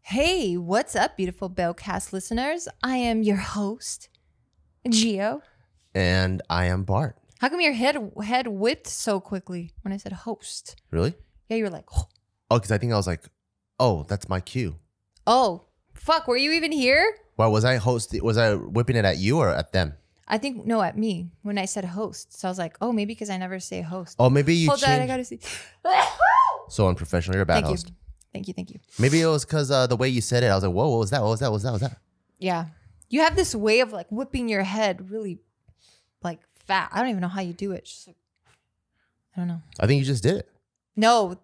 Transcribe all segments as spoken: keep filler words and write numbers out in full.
Hey, what's up, beautiful Bellcast listeners? I am your host, Gio. And I am Bart. How come your head head whipped so quickly when I said host? Really? Yeah, you were like, oh, Oh, because I think I was like, oh, that's my cue. oh, fuck, were you even here? Well, was I host? Was I whipping it at you or at them? I think, no, at me when I said host. So I was like, oh, maybe because I never say host. Oh, maybe you Hold on, I changed. gotta see. So unprofessional. You're a bad Thank host. you. Thank you, thank you. Maybe it was because uh, the way you said it. I was like, whoa, what was that? What was that? What was that? What was that? Yeah. You have this way of like whipping your head really like fat. I don't even know how you do it. Just like, I don't know. I think you just did it. No.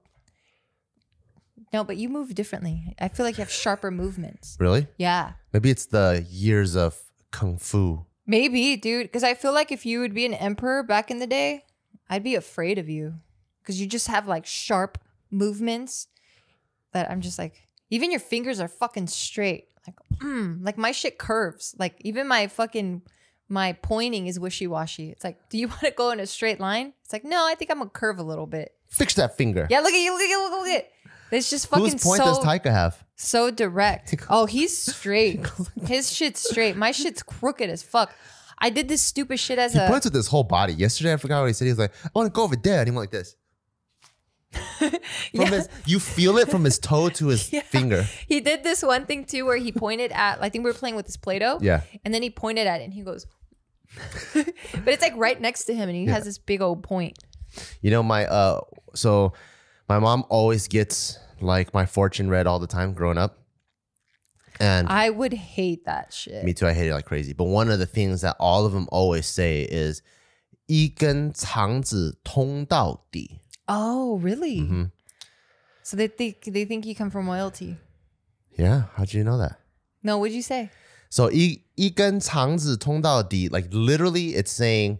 No, but you move differently. I feel like you have sharper movements. Really? Yeah. Maybe it's the years of kung fu. Maybe, dude. Because I feel like if you would be an emperor back in the day, I'd be afraid of you. Because you just have like sharp movements that I'm just like, even your fingers are fucking straight. Like, mm, like my shit curves. Like even my fucking, my pointing is wishy-washy. It's like, do you want to go in a straight line? It's like, no, I think I'm going to curve a little bit. Fix that finger. Yeah, look at you, look at you, look at it. It's just fucking Whose point so, does Taika have? so direct. Oh, he's straight. His shit's straight. My shit's crooked as fuck. I did this stupid shit as He a... points with his whole body. Yesterday, I forgot what he said. He was like, I want to go over there. And he went like this. From Yeah. his, you feel it from his toe to his Yeah. finger. He did this one thing too where he pointed at, I think we were playing with his Play-Doh. Yeah. And then he pointed at it and he goes, but it's like right next to him and he has this big old point. You know, my, uh, so my mom always gets like my fortune read all the time growing up. And I would hate that shit. me too, I hate it like crazy. But one of the things that all of them always say is 一根肠子通到底. Oh, really? Mhm. So they think they think you come from royalty. Yeah, how'd you know that? No, what'd you say? So 一一根肠子通到底, like literally it's saying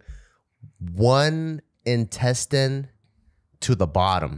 one intestine to the bottom.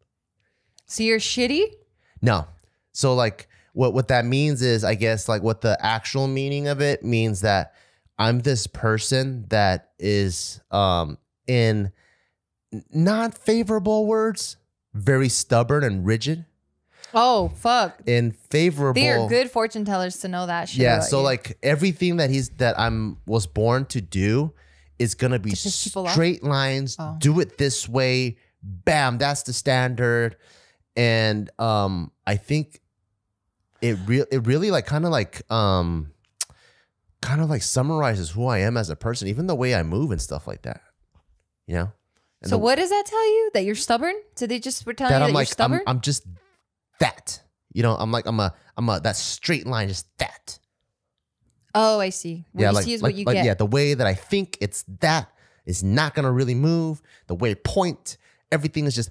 So you're shitty? No. So like what, what that means is, I guess like what the actual meaning of it means that I'm this person that is um in not favorable words, very stubborn and rigid. Oh, fuck. In favorable. They are good fortune tellers to know that shit. Yeah, about so you. like everything that he's that I'm was born to do is gonna be piss people off? straight lines. Oh. Do it this way, bam, that's the standard. And um, I think it real it really like kind of like um, kind of like summarizes who I am as a person, even the way I move and stuff like that. You know. And So the- what does that tell you? That you're stubborn? So they just were telling that you I'm that like you're stubborn? I'm, I'm just that. You know, I'm like I'm a I'm a that straight line, just that. Oh, I see. What yeah, you like, see is like, what you like, get. yeah, the way that I think it's that is not gonna really move. The way I point, everything is just,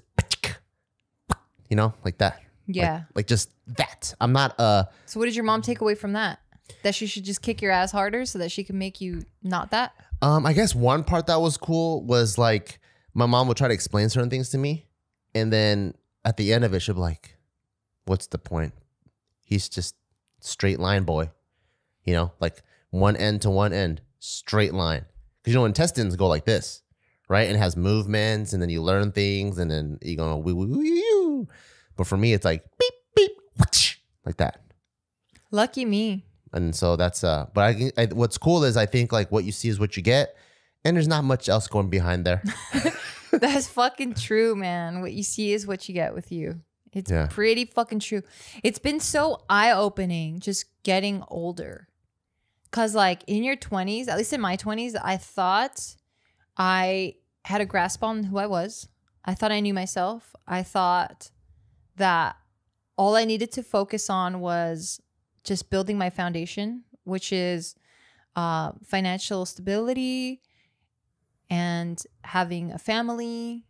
you know, like that. Yeah. Like, like just that. I'm not uh So what did your mom take away from that? That she should just kick your ass harder so that she can make you not that? um I guess one part that was cool was like my mom would try to explain certain things to me, and then at the end of it she'll be like, what's the point? He's just straight line boy. You know, like one end to one end, straight line. Because you know, intestines go like this, right? And it has movements, and then you learn things, and then you go wee wee wee wee. But for me, it's like beep beep, whoosh, like that. Lucky me. And so that's uh. But I, I, what's cool is I think like what you see is what you get, and there's not much else going behind there. That's fucking true, man. What you see is what you get with you. It's Yeah. pretty fucking true. It's been so eye-opening just getting older. Because like in your twenties, at least in my twenties, I thought I had a grasp on who I was. I thought I knew myself. I thought that all I needed to focus on was just building my foundation, which is uh, financial stability and having a family,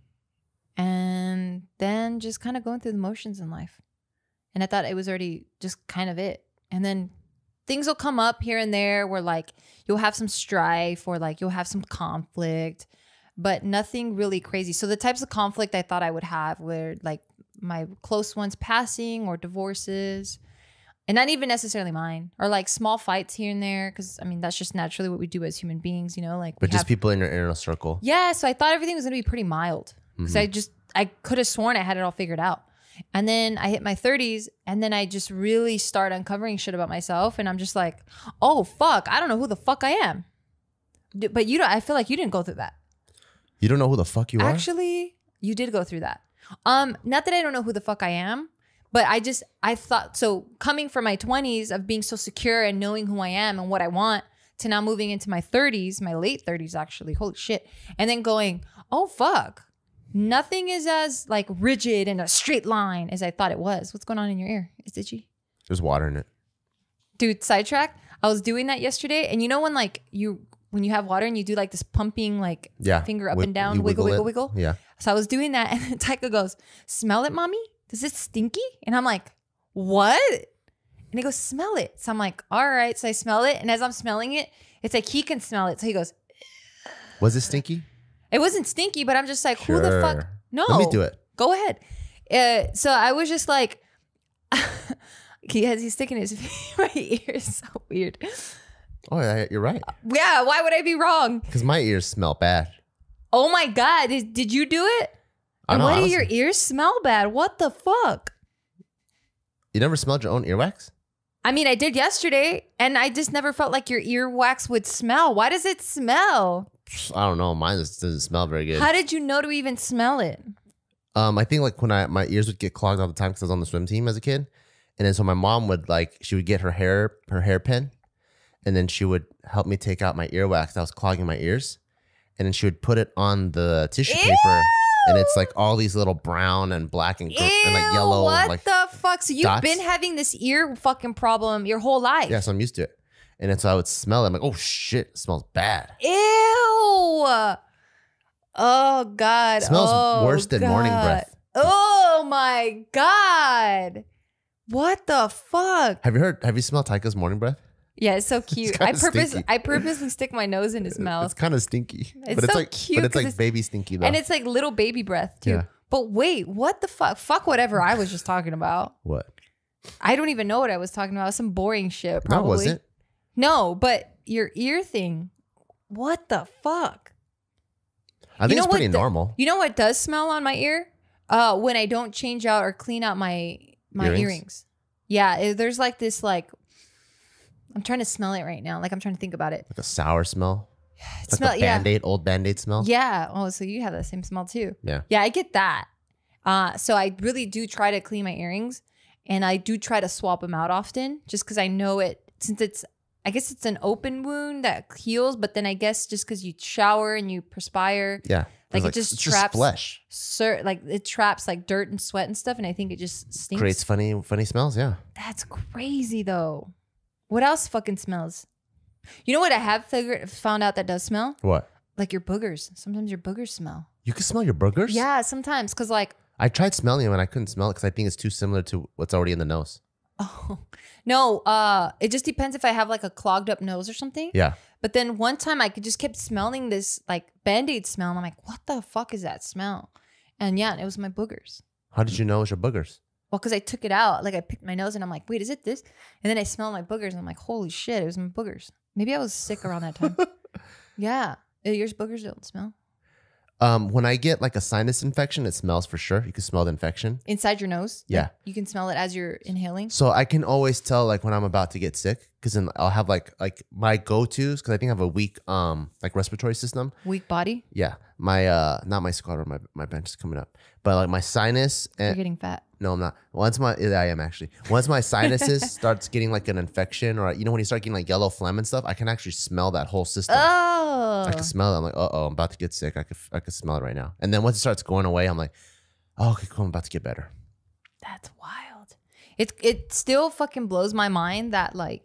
and then just kind of going through the motions in life. And I thought it was already just kind of it. And then things will come up here and there where like you'll have some strife or like you'll have some conflict, but nothing really crazy. So the types of conflict I thought I would have were like my close ones passing or divorces, and not even necessarily mine, or like small fights here and there. Cause I mean, that's just naturally what we do as human beings, you know, like, But we just have, people in your inner circle. yeah. So I thought everything was going to be pretty mild because I just, I could have sworn I had it all figured out. And then I hit my thirties, and then I just really start uncovering shit about myself. And I'm just like, oh, fuck, I don't know who the fuck I am. D- But you don't, I feel like you didn't go through that. You don't know who the fuck you are? Actually, you did go through that. Um, not that I don't know who the fuck I am, but I just, I thought, so coming from my twenties of being so secure and knowing who I am and what I want to now moving into my thirties, my late thirties actually, holy shit. And then going, oh fuck, nothing is as like rigid and a straight line as I thought it was. What's going on in your ear? It's itchy. There's water in it. Dude, sidetrack. I was doing that yesterday. And you know when like you, when you have water and you do like this pumping, like Yeah. finger up Wi- and down, you wiggle, wiggle, it. wiggle. Yeah. So I was doing that, and then Taika goes, smell it, mommy? Does it stinky? And I'm like, what? And he goes, smell it. So I'm like, all right. So I smell it. And as I'm smelling it, it's like he can smell it. So he goes, Was it stinky? it wasn't stinky, but I'm just like, who the fuck? Sure. No. Let me do it. Go ahead. Uh, so I was just like, he has, he's sticking his my ear. So weird. Oh, yeah, you're right. Yeah. Why would I be wrong? Because my ears smell bad. Oh my God. Did, did you do it? I And know, why do honestly. your ears smell bad? What the fuck? You never smelled your own earwax? I mean, I did yesterday, and I just never felt like your earwax would smell. Why does it smell? I don't know. Mine just doesn't smell very good. How did you know to even smell it? Um, I think like when I my ears would get clogged all the time because I was on the swim team as a kid, and then so my mom would like she would get her hair her hairpin, and then she would help me take out my earwax that was clogging my ears, and then she would put it on the tissue Ew! paper, and it's like all these little brown and black and, gr- and like Ew, yellow what like the fuck? So you've dots. been having this ear fucking problem your whole life. yeah, so I'm used to it, and then so I would smell it. I'm like, oh shit, it smells bad. Ew. Oh God. It smells oh, worse than morning God. breath. Oh my God. What the fuck? Have you heard? Have you smelled Taika's morning breath? Yeah, it's so cute. I kinda purpose stinky. I purposely stick my nose in his mouth. It's kind of stinky, It's but it's so like cute but it's 'cause like it's- baby stinky though. And it's like little baby breath too. Yeah. But wait, what the fuck? Fuck whatever I was just talking about. What? I don't even know what I was talking about. Some boring shit, No, probably. it wasn't. No, but your ear thing. What the fuck? I think know it's pretty what the- normal. You know what does smell on my ear? Uh, when I don't change out or clean out my my Earrings? earrings. Yeah, it- there's like this like. I'm trying to smell it right now. Like I'm trying to think about it. Like a sour smell. It Like smell, a yeah. Band-Aid, old Band-Aid smell. Yeah. Oh, so you have that same smell too. Yeah. Yeah, I get that. Uh, so I really do try to clean my earrings, and I do try to swap them out often, just because I know it. Since it's, I guess it's an open wound that heals, but then I guess just because you shower and you perspire, Yeah. Like, It's it just it's traps- flesh. sir, like it traps like dirt and sweat and stuff, and I think it just stinks. Creates funny, funny smells. Yeah. That's crazy though. What else fucking smells? You know what I have figured found out that does smell? What? Like your boogers. Sometimes your boogers smell. You can smell your boogers? Yeah, sometimes because like. I tried smelling them and I couldn't smell it because I think it's too similar to what's already in the nose. Oh no, uh it just depends if I have like a clogged up nose or something. Yeah. But then one time I could just kept smelling this like Band-Aid smell, and I'm like, what the fuck is that smell? And yeah, it was my boogers. How did you know it was your boogers? Well, because I took it out, like I picked my nose and I'm like, wait, is it this? And then I smelled my boogers and I'm like, holy shit, it was my boogers. Maybe I was sick around that time. Yeah. Uh, Yours boogers don't smell. Um, when I get like a sinus infection, it smells for sure. You can smell the infection. Inside your nose? Yeah. Like, you can smell it as you're inhaling? So I can always tell like when I'm about to get sick because then I'll have like like my go-tos because I think I have a weak um like respiratory system. Weak body? Yeah, my uh not my squat or my my bench is coming up, but like my sinus You're and getting fat. no, I'm not. Once my yeah, I am actually. Once my sinuses starts getting like an infection or you know when you start getting like yellow phlegm and stuff, I can actually smell that whole system. Oh. I can smell it. I'm like, uh oh, I'm about to get sick. I could I could smell it right now. And then once it starts going away, I'm like, oh, okay, cool. I'm about to get better. That's wild. It it still fucking blows my mind that like.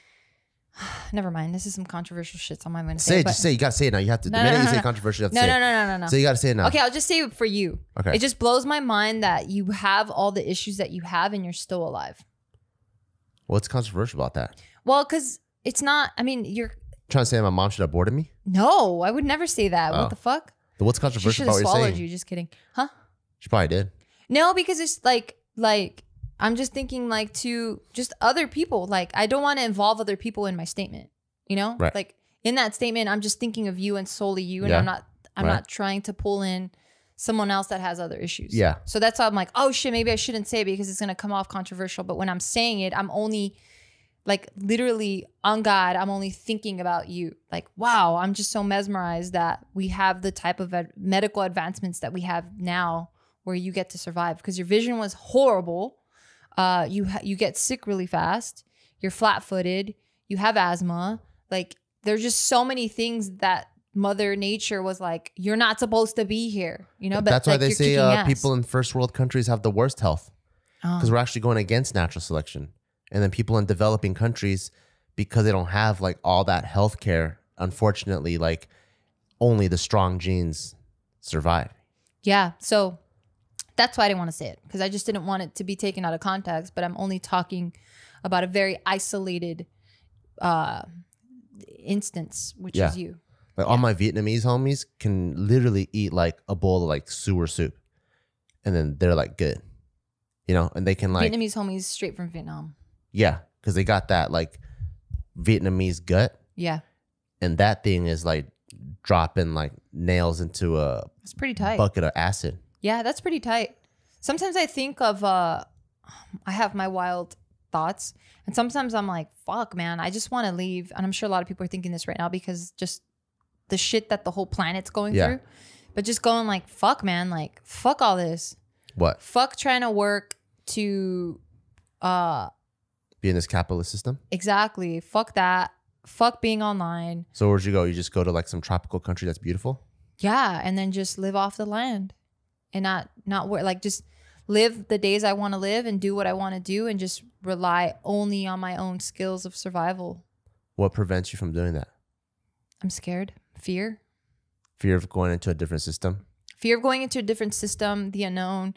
Never mind. This is some controversial shit. So I'm going to say. Say it, it. but- Just say. It. You gotta say it now. You have to. No, the no, minute no, you say no. controversial, you have to No, say no, it. no, no, no, no. So you gotta say it now. Okay, I'll just say it for you. Okay. It just blows my mind that you have all the issues that you have and you're still alive. What's controversial about that? Well, because it's not. I mean, you're. Trying to say my mom should have aborted me? No, I would never say that. Oh. What the fuck? But what's She controversial should about have what you're swallowed saying? you. Just kidding. Huh? She probably did. No, because it's like like I'm just thinking like to just other people. Like I don't want to involve other people in my statement. You know, Right. like in that statement, I'm just thinking of you and solely you, and Yeah. I'm not I'm Right. not trying to pull in someone else that has other issues. Yeah. So that's why I'm like, oh shit, maybe I shouldn't say it because it's gonna come off controversial. But when I'm saying it, I'm only like literally on God, I'm only thinking about you. Like, wow, I'm just so mesmerized that we have the type of ad- medical advancements that we have now where you get to survive because your vision was horrible. Uh, you ha- you get sick really fast. You're flat-footed. You have asthma. Like, there's just so many things that Mother Nature was like, you're not supposed to be here. You know, but that's why like, they you're say kicking uh, ass. people in first world countries have the worst health because Oh. we're actually going against natural selection. And then people in developing countries, because they don't have like all that health care, unfortunately, like only the strong genes survive. Yeah. So that's why I didn't want to say it because I just didn't want it to be taken out of context. But I'm only talking about a very isolated uh, instance, which Yeah. is you. Like all my Vietnamese homies can literally eat like a bowl of like sewer soup, and then they're like good, you know, and they can like Vietnamese homies straight from Vietnam. yeah, because they got that like Vietnamese gut, Yeah. and that thing is like dropping like nails into a It's pretty tight. bucket of acid. Yeah, that's pretty tight. Sometimes I think of, uh, I have my wild thoughts. And sometimes I'm like, fuck, man, I just want to leave. And I'm sure a lot of people are thinking this right now because just the shit that the whole planet's going Yeah. through. But just going like, fuck, man, like, fuck all this. What? Fuck trying to work to, uh, Be in this capitalist system? exactly. Fuck that. Fuck being online. So where'd you go? You just go to like some tropical country that's beautiful? Yeah. And then just live off the land and not, not work, like just live the days I want to live and do what I want to do and just rely only on my own skills of survival. What prevents you from doing that? I'm scared. Fear. Fear of going into a different system? Fear of going into a different system, the unknown.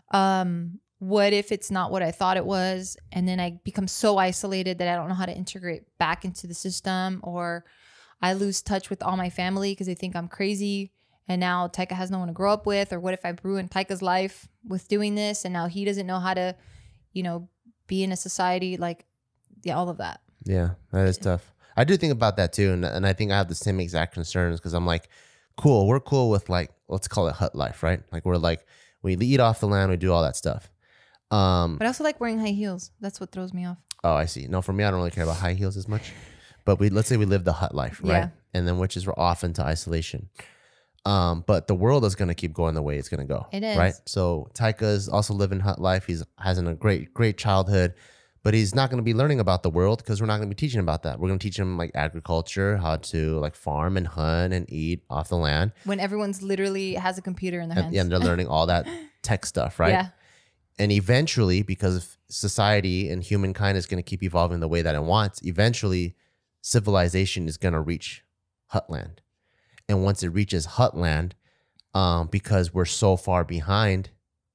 Um, what if it's not what I thought it was? And then I become so isolated that I don't know how to integrate back into the system, or I lose touch with all my family because they think I'm crazy. And now Taika has no one to grow up with. Or what if I ruin Taika's life with doing this? And now he doesn't know how to, you know, be in a society like, yeah, all of that. Yeah, that is tough. I do think about that too. And, and I think I have the same exact concerns because I'm like, cool, we're cool with like, let's call it hut life, right? Like we're like, we eat off the land, we do all that stuff. Um, But I also like wearing high heels. That's what throws me off. oh, I see. No, for me, I don't really care about high heels as much. But we let's say we live the hut life, right? Yeah. And then which is we're off into isolation. Um, but the world is gonna keep going the way it's gonna go. It is. Right. So Taika is also living hut life. He's having a great, great childhood, but he's not gonna be learning about the world because we're not gonna be teaching him about that. We're gonna teach him like agriculture, how to like farm and hunt and eat off the land. When everyone's literally has a computer in their hands. And, and they're learning all that tech stuff, right? Yeah. And eventually, because society and humankind is going to keep evolving the way that it wants, eventually civilization is going to reach Hutland. And once it reaches Hutland, um, because we're so far behind,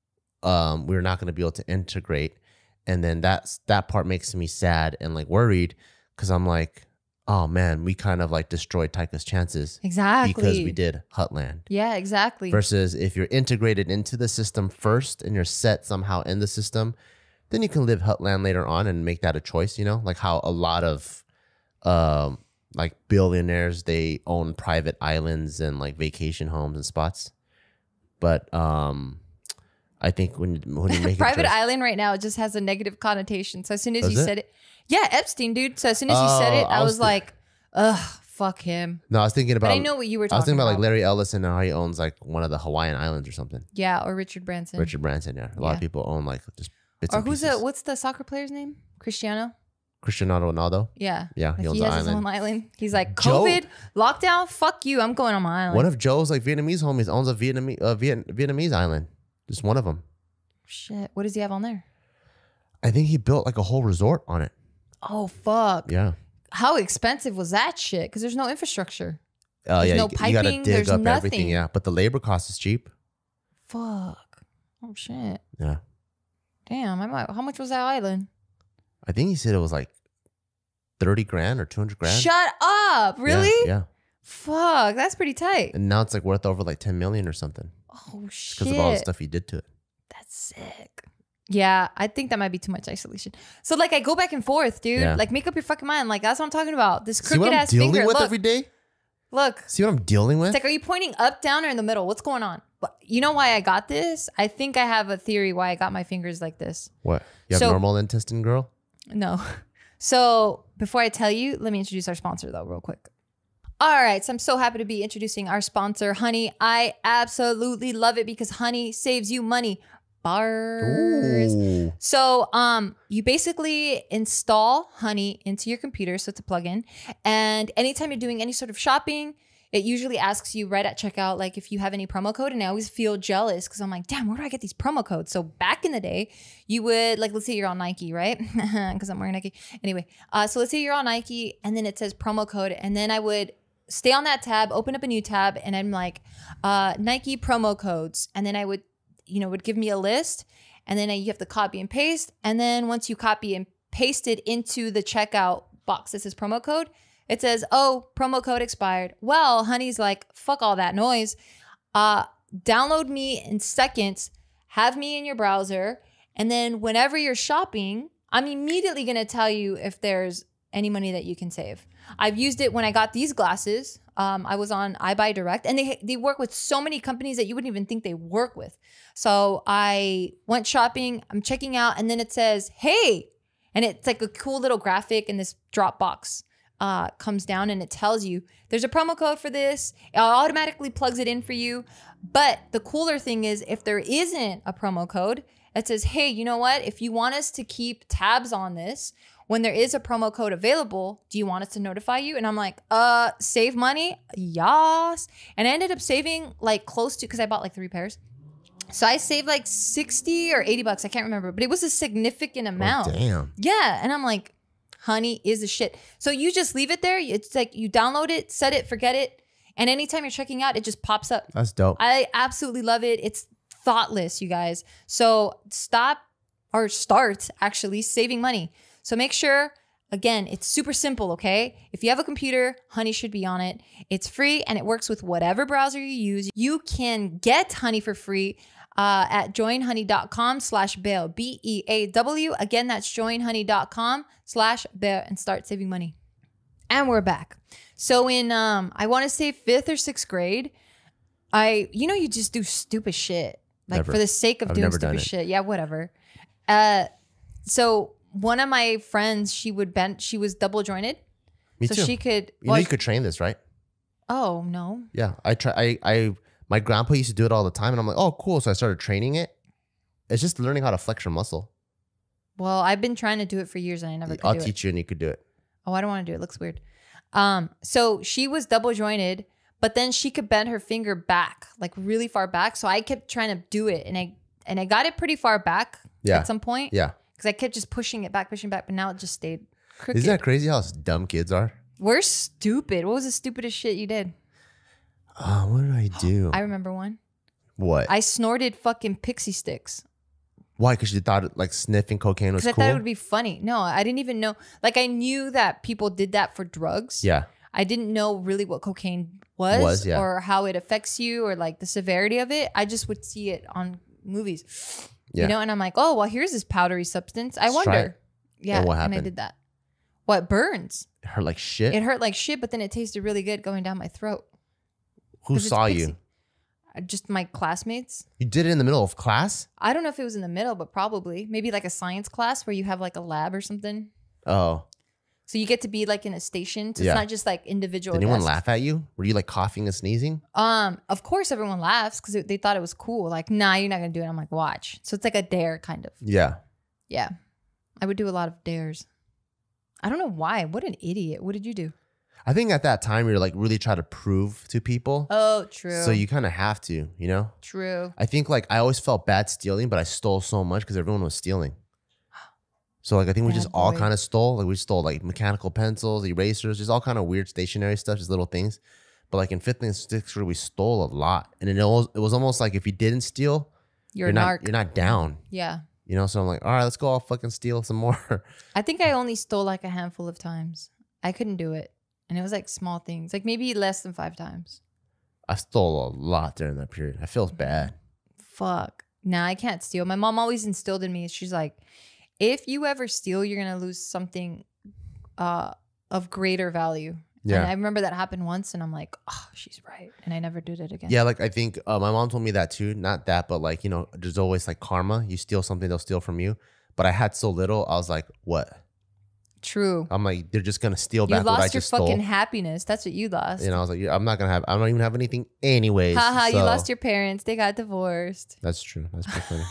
um, we're not going to be able to integrate. And then that's that part makes me sad and like worried because I'm like, oh man, we kind of like destroyed Taika's chances Exactly. because we did Hutland. Yeah, exactly. Versus if you're integrated into the system first and you're set somehow in the system, then you can live Hutland later on and make that a choice, you know? Like how a lot of um like billionaires, they own private islands and like vacation homes and spots. But um I think when you, when you make Private a choice, island right now just has a negative connotation. So as soon as Does you it? said it, yeah, Epstein, dude. So as soon as you said Oh, it, I, I was was thi- like, ugh, fuck him. No, I was thinking about But I know what you were I talking was thinking about, about. like Larry Ellison and how he owns like one of the Hawaiian islands or something. Yeah, or Richard Branson. Richard Branson, yeah. A lot Yeah. of people own like just bits Or and who's pieces. the what's the soccer player's name? Cristiano. Cristiano Ronaldo. Yeah. Yeah, Like he owns he an has his island. own island. He's like, Joe- COVID, lockdown, fuck you. I'm going on my island. One of Joe's like Vietnamese homies owns a Vietnamese uh, Viet- Vietnamese island. Just one of them. Shit. What does he have on there? I think he built like a whole resort on it. Oh, fuck. Yeah. How expensive was that shit? Because there's no infrastructure. Uh, There's yeah, no you, you gotta piping, dig there's up nothing. everything. Yeah, but the labor cost is cheap. Fuck. Oh, shit. Yeah, Damn. I might, how much was that island? I think he said it was like thirty grand or two hundred grand. Shut up. Yeah, Really? Yeah, Fuck. That's pretty tight. and now it's like worth over like ten million or something Oh, shit. because of all the stuff he did to it. That's sick. Yeah, I think that might be too much isolation. So like I go back and forth, dude. Yeah. Like make up your fucking mind. Like that's what I'm talking about. This See what crooked I'm ass dealing finger. with Look, every day? look. See what I'm dealing with? It's like, are you pointing up, down, or in the middle? What's going on? But you know why I got this? I think I have a theory why I got my fingers like this. What? You have So- normal intestine, girl? No. So before I tell you, let me introduce our sponsor though, real quick. All right, so I'm so happy to be introducing our sponsor, Honey. I absolutely love it because Honey saves you money. Bars. Ooh. So um, you basically install Honey into your computer, so it's a plugin. And anytime you're doing any sort of shopping, it usually asks you right at checkout, like if you have any promo code. And I always feel jealous because I'm like, damn, where do I get these promo codes? So back in the day, you would, like, let's say you're on Nike, right? Because I'm wearing Nike. Anyway, uh, so let's say you're on Nike and then it says promo code. And then I would stay on that tab, open up a new tab, and I'm like, uh, Nike promo codes. And then I would, you know, would give me a list. And then you have to copy and paste. And then once you copy and paste it into the checkout box that says promo code, it says, oh, promo code expired. Well, Honey's like, fuck all that noise. Uh, download me in seconds, have me in your browser, and then whenever you're shopping, I'm immediately going to tell you if there's any money that you can save. I've used it when I got these glasses. Um, I was on iBuyDirect, and they they work with so many companies that you wouldn't even think they work with. So I went shopping, I'm checking out, and then it says, hey, and it's like a cool little graphic in this Dropbox. Uh, comes down and it tells you there's a promo code for this. It automatically plugs it in for you. But the cooler thing is if there isn't a promo code, it says, hey, you know what? If you want us to keep tabs on this, when there is a promo code available, do you want us to notify you? And I'm like, uh, save money? Yas. And I ended up saving like close to, because I bought like three pairs. So I saved like sixty or eighty bucks. I can't remember, but it was a significant amount. Oh, damn. Yeah. And I'm like, Honey is the shit. So you just leave it there. It's like you download it, set it, forget it. And anytime you're checking out, it just pops up. That's dope. I absolutely love it. It's thoughtless, you guys. So stop or start actually saving money. So make sure, again, it's super simple, okay? If you have a computer, Honey should be on it. It's free and it works with whatever browser you use. You can get Honey for free Uh, at joinhoney.com slash bail, B E A W. Again, that's joinhoney.com slash bail and start saving money. And we're back. So in, um, I want to say fifth or sixth grade, I, you know, you just do stupid shit. Like Never. for the sake of I've doing never done stupid it. shit. Yeah, whatever. Uh, so one of my friends, she would bend, she was double jointed. Me so too. she could, You know well, you could train this, right? oh, no. Yeah. I try. I, I, my grandpa used to do it all the time, and I'm like, oh, cool. So I started training it. It's just learning how to flex your muscle. Well, I've been trying to do it for years and I never could I'll do it. teach you, and you could do it. Oh, I don't want to do it. It looks weird. Um, so she was double jointed, but then she could bend her finger back, like really far back. So I kept trying to do it, and I and I got it pretty far back Yeah. at some point. Yeah. Because I kept just pushing it back, pushing back, but now it just stayed crooked. Isn't that crazy how dumb kids are? We're stupid. What was the stupidest shit you did? Oh, what did I do? I remember one. what? I snorted fucking pixie sticks. Why? Because you thought like sniffing cocaine was Because I cool? thought it would be funny. No, I didn't even know. Like I knew that people did that for drugs. yeah. I didn't know really what cocaine was, Was, yeah. or how it affects you or like the severity of it. I just would see it on movies, Yeah. you know, and I'm like, oh, well, here's this powdery substance. I Let's try wonder. it. Yeah. And what And I happened? did that. What burns? It hurt like shit. It hurt like shit, but then it tasted really good going down my throat. Who 'Cause it's saw pixie. you? Uh, Just my classmates. You did it in the middle of class? I don't know if it was in the middle, but probably maybe like a science class where you have like a lab or something. Oh. So you get to be like in a station. So Yeah. it's not just like individual. Did anyone desks. laugh at you? Were you like coughing and sneezing? Um, of course everyone laughs because they thought it was cool. Like, nah, you're not gonna do it. I'm like, watch. So it's like a dare kind of. Yeah. Yeah. I would do a lot of dares. I don't know why. What an idiot. What did you do? I think at that time you're like really trying to prove to people. Oh, true. So you kind of have to, you know? True. I think like I always felt bad stealing, but I stole so much because everyone was stealing. So like I think we Bad just all boy. kind of stole. Like we stole like mechanical pencils, erasers, just all kind of weird stationary stuff, just little things. But like in fifth and sixth grade, we stole a lot, and it was it was almost like if you didn't steal, You're, you're a not narc. you're not down. Yeah. You know, so I'm like, all right, let's go all fucking steal some more. I think I only stole like a handful of times. I couldn't do it. And it was like small things, like maybe less than five times. I stole a lot during that period. I feel bad. Fuck. Nah, I can't steal. My mom always instilled in me. She's like, if you ever steal, you're going to lose something uh, of greater value. Yeah. And I remember that happened once and I'm like, oh, she's right. And I never did it again. Yeah, like I think uh, my mom told me that too. Not that, but like, you know, there's always like karma. You steal something, they'll steal from you. But I had so little, I was like, what? True. I'm like, they're just gonna steal You back what I lost your just fucking stole. happiness. That's what you lost. And I was like, yeah, I'm not gonna have. I don't even have anything, anyways. Haha, so. you lost your parents. They got divorced. That's true. That's pretty funny.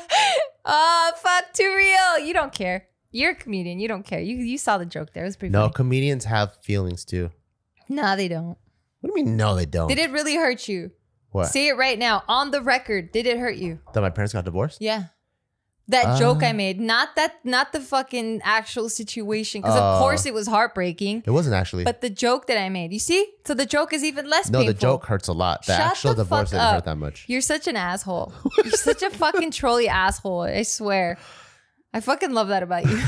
Oh, fuck, too real. You don't care. You're a comedian. You don't care. You you saw the joke there. It was pretty No, funny. comedians have feelings too. No, they don't. What do you mean? No, they don't. Did it really hurt you? What? Say it right now on the record. Did it hurt you? That my parents got divorced? Yeah. That Uh, joke I made, not that, not the fucking actual situation, because Uh, of course it was heartbreaking. It wasn't actually. But the joke that I made, you see, so the joke is even less no, painful. the joke hurts a lot. The Shut actual the divorce fuck didn't up. hurt that much. You're such an asshole. You're such a fucking trolly asshole. I swear. I fucking love that about you.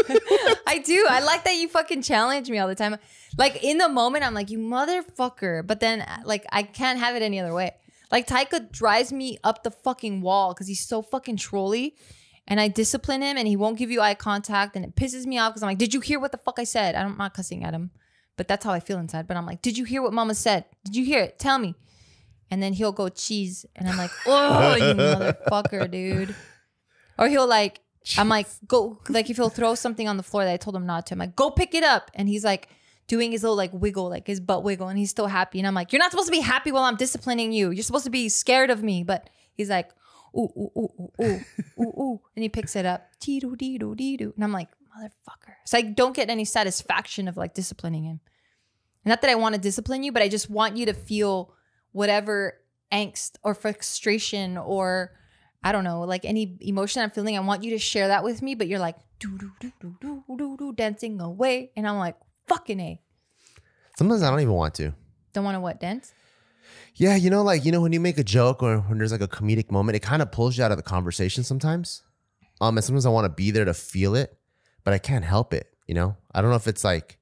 I do. I like that you fucking challenge me all the time. Like in the moment, I'm like, you motherfucker. But then like I can't have it any other way. Like Taika drives me up the fucking wall because he's so fucking trolly. And I discipline him and he won't give you eye contact. And it pisses me off because I'm like, did you hear what the fuck I said? I'm not cussing at him. But that's how I feel inside. But I'm like, did you hear what mama said? Did you hear it? Tell me. And then he'll go cheese. And I'm like, oh, you motherfucker, dude. Or he'll like, I'm like, go, like if he'll throw something on the floor that I told him not to, I'm like, go pick it up. And he's like doing his little like wiggle, like his butt wiggle. And he's still happy. And I'm like, you're not supposed to be happy while I'm disciplining you. You're supposed to be scared of me. But he's like, ooh, ooh, ooh, ooh, ooh, ooh, ooh. And he picks it up. Dee-doo, dee-doo, dee-doo. And I'm like, motherfucker. So I don't get any satisfaction of like disciplining him. Not that I want to discipline you, but I just want you to feel whatever angst or frustration or I don't know, like any emotion I'm feeling. I want you to share that with me, but you're like, doo doo doo doo doo doo doo dancing away. And I'm like, fucking A. Sometimes I don't even want to. Don't want to what, dance? Yeah, you know, like, you know, when you make a joke or when there's like a comedic moment, it kind of pulls you out of the conversation sometimes. Um, and sometimes I want to be there to feel it, but I can't help it, you know? I don't know if it's like,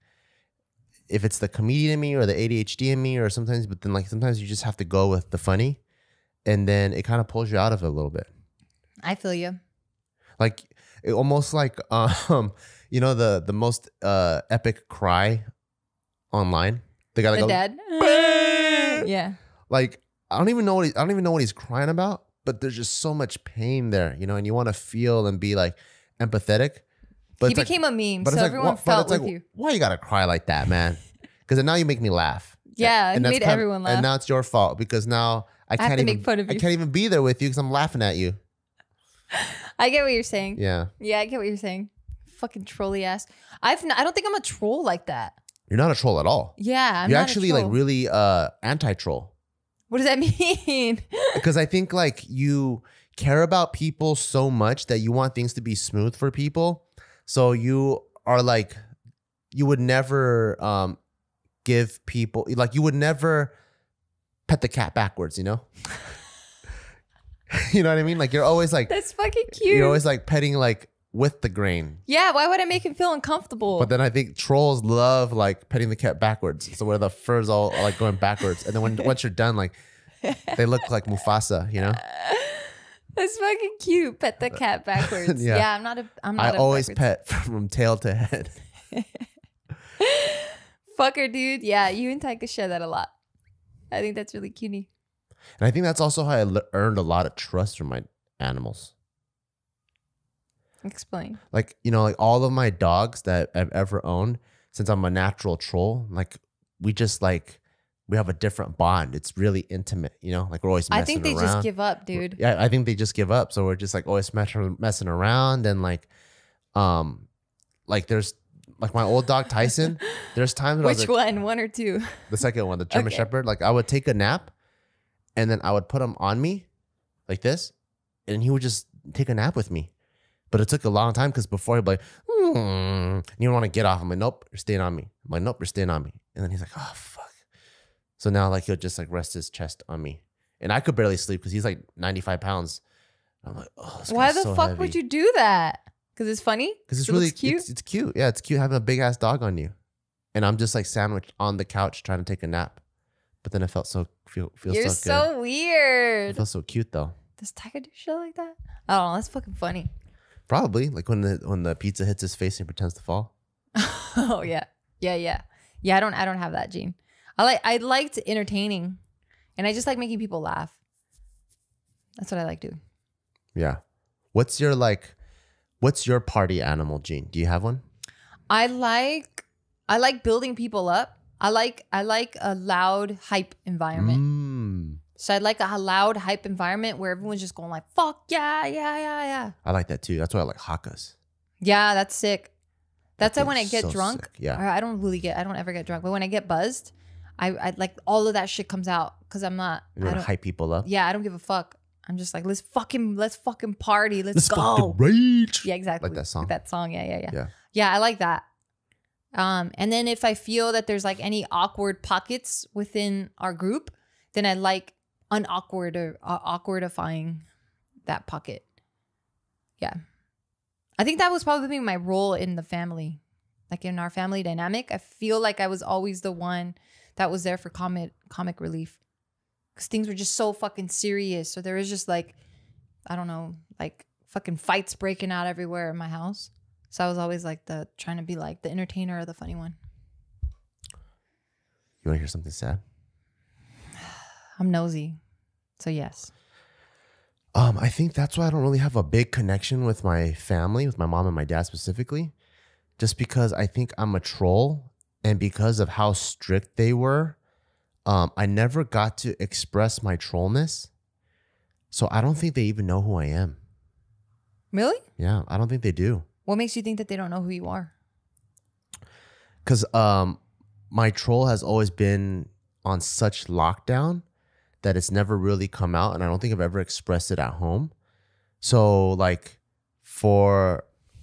if it's the comedian in me or the A D H D in me or sometimes, but then like sometimes you just have to go with the funny and then it kind of pulls you out of it a little bit. I feel you. Like, it almost like, um, you know, the, the most uh, epic cry online. The guy that The goes, dad? Yeah. like, I don't even know what he, I don't even know what he's crying about, but there's just so much pain there, you know, and you want to feel and be like empathetic. But He it's like- became a meme, but so it's like, everyone wha- but felt it's with like, you. why you gotta cry like that, man? Because now you make me laugh. Yeah, he that's made kind of- everyone laugh. And now it's your fault because now I have can't to even make fun of I you. can't even be there with you because I'm laughing at you. I get what you're saying. Yeah, Yeah, I get what you're saying. Fucking trolly ass. I've n- I don't think I'm a troll like that. you're not a troll at all. Yeah, I'm you're not actually a like troll. really uh anti-troll What does that mean? because I think like you care about people so much that you want things to be smooth for people. So you are like, you would never um give people like you would never pet the cat backwards, you know? You know what I mean? Like you're always like That's fucking cute. you're always like petting like with the grain. Yeah, why would I make him feel uncomfortable? But then I think trolls love like petting the cat backwards. So where the fur's all like going backwards. And then when once you're done, like they look like Mufasa, you know? That's fucking cute. Pet the cat backwards. Yeah. yeah. I'm not a. I'm I not. a always backwards. pet from tail to head. Fucker, dude. Yeah, you and Taika share that a lot. I think that's really cutie. And I think that's also how I le- earned a lot of trust from my animals. Explain. Like, you know, like all of my dogs that I've ever owned, since I'm a natural troll, like we just like, we have a different bond. It's really intimate, you know, like we're always messing I think they around. just give up, dude. Yeah, I think they just give up. So we're just like always messing messing around and like, um, like there's like my old dog Tyson. There's times when I was Which like, one? One or two? the second one, the German Okay. Shepherd. Like I would take a nap, and then I would put him on me, like this, and he would just take a nap with me. But it took a long time because before he'd be like, hmm, and you don't want to get off. I'm like, nope, you're staying on me. I'm like, nope, you're staying on me. And then he's like, oh fuck. So now like he'll just like rest his chest on me, and I could barely sleep because he's like ninety-five pounds. I'm like, oh, this Why guy's the so fuck heavy. would you do that? Because it's funny? Because it's It really looks cute? It's, it's cute. Yeah, it's cute having a big ass dog on you, and I'm just like sandwiched on the couch trying to take a nap. But then it felt so feel feels You're so good. so It weird. feels so cute though. Does Taika do shit like that? I don't know. That's fucking funny. Probably like when the when the pizza hits his face and he pretends to fall. Oh, yeah. Yeah, yeah. Yeah, I don't I don't have that gene. I like I liked entertaining, and I just like making people laugh. That's what I like doing. Yeah. What's your like what's your party animal, Gene? Do you have one? I like I like building people up. I like I like a loud hype environment. Mm. So I'd like a loud hype environment where everyone's just going like, fuck yeah, yeah, yeah, yeah. I like that too. That's why I like hakas. Yeah, that's sick. That's That why when I thing's get so drunk, sick. Yeah. or I don't really get, I don't ever get drunk, but when I get buzzed, I, I like all of that shit comes out because I'm not, You I want to don't, hype people up? yeah, I don't give a fuck. I'm just like, let's fucking, let's fucking party. Let's, Let's go. fucking rage. Yeah, exactly. Like that song? that song. Yeah, yeah, yeah, Yeah. Yeah, I like that. Um, and then if I feel that there's like any awkward pockets within our group, then I like unawkward or uh, awkwardifying that pocket. Yeah. I think that was probably my role in the family. Like in our family dynamic, I feel like I was always the one that was there for comic comic relief. Because things were just so fucking serious. So there was just like, I don't know, like fucking fights breaking out everywhere in my house. So I was always like the trying to be like the entertainer or the funny one. You want to hear something sad? I'm nosy. So yes. Um, I think that's why I don't really have a big connection with my family, with my mom and my dad specifically. Just because I think I'm a troll, and because of how strict they were, um, I never got to express my trollness. So I don't think they even know who I am. Really? Yeah, I don't think they do. What makes you think that they don't know who you are? Because um, my troll has always been on such lockdown that it's never really come out, and I don't think I've ever expressed it at home. So like for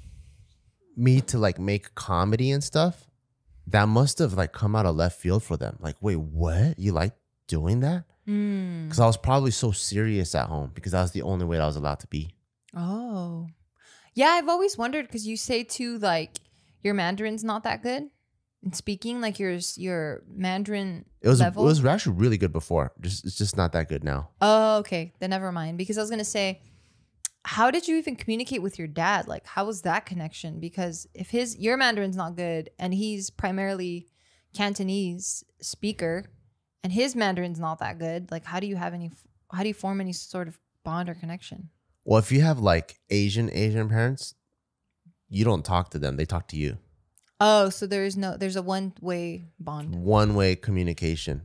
me to like make comedy and stuff, that must have like come out of left field for them. Like, wait, what? You like doing that? Mm. Because I was probably so serious at home because that was the only way that I was allowed to be. Oh. Yeah, I've always wondered because you say too, like, your Mandarin's not that good in speaking, like your your Mandarin It was level. it was actually really good before. Just it's just not that good now. Oh, okay. Then never mind. Because I was gonna say, how did you even communicate with your dad? Like, how was that connection? Because if his your Mandarin's not good and he's primarily Cantonese speaker, and his Mandarin's not that good, like, how do you have any? How do you form any sort of bond or connection? Well, if you have like Asian Asian parents, you don't talk to them; they talk to you. Oh, so there's no there's a one way bond. One way communication.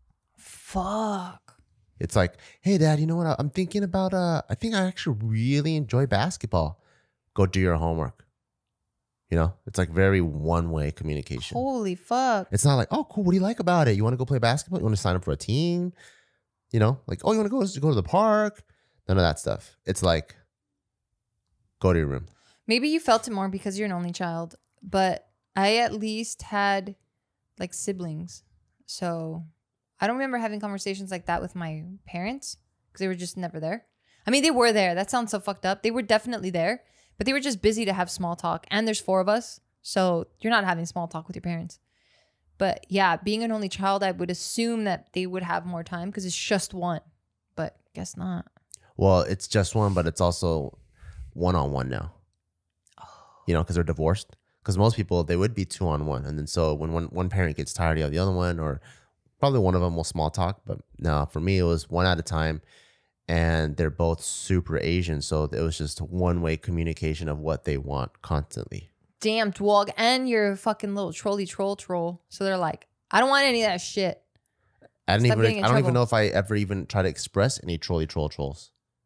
Fuck. It's like, hey, Dad, you know what? I'm thinking about. Uh, I think I actually really enjoy basketball. Go do your homework. You know, it's like very one way communication. Holy fuck. It's not like, oh, cool. What do you like about it? You want to go play basketball? You want to sign up for a team? You know, like, oh, you want to go go to the park? None of that stuff. It's like, go to your room. Maybe you felt it more because you're an only child, but I at least had like siblings. So I don't remember having conversations like that with my parents because they were just never there. I mean, they were there. That sounds so fucked up. They were definitely there, but they were just busy to have small talk. And there's four of us. So you're not having small talk with your parents. But yeah, being an only child, I would assume that they would have more time because it's just one, but guess not. Well, it's just one, but it's also one on one now. Oh. You know, because they're divorced. Because most people, they would be two on one. And then so when one, one parent gets tired, you have the other one, or probably one of them will small talk. But no, for me, it was one at a time. And they're both super Asian. So it was just one way communication of what they want constantly. Damn, dog. And you're a fucking little trolly troll troll. So they're like, I don't want any of that shit. I didn't Stop getting even, in I don't trouble. even know if I ever even try to express any trolly troll trolls.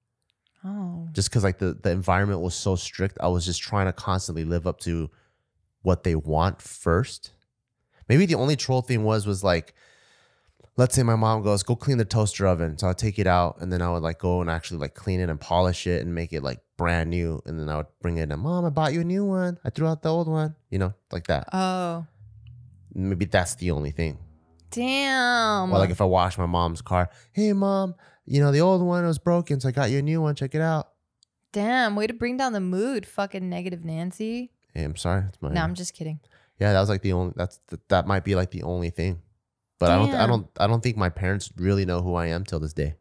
Oh. Just because like the, the environment was so strict, I was just trying to constantly live up to what they want first. Maybe the only troll thing was, was like, let's say my mom goes, go clean the toaster oven. So I'll take it out and then I would like go and actually like clean it and polish it and make it like brand new. And then I would bring it in, Mom, I bought you a new one. I threw out the old one, you know, like that. Oh. Maybe that's the only thing. Damn. Or like if I wash my mom's car, hey mom, you know, the old one was broken. So I got you a new one. Check it out. Damn. Way to bring down the mood. Fucking negative Nancy. Hey, I'm sorry. It's my, No, I'm just kidding. yeah, that was like the only, that's, that, that might be like the only thing. But I don't, I Damn. don't, I don't think my parents really know who I am till this day.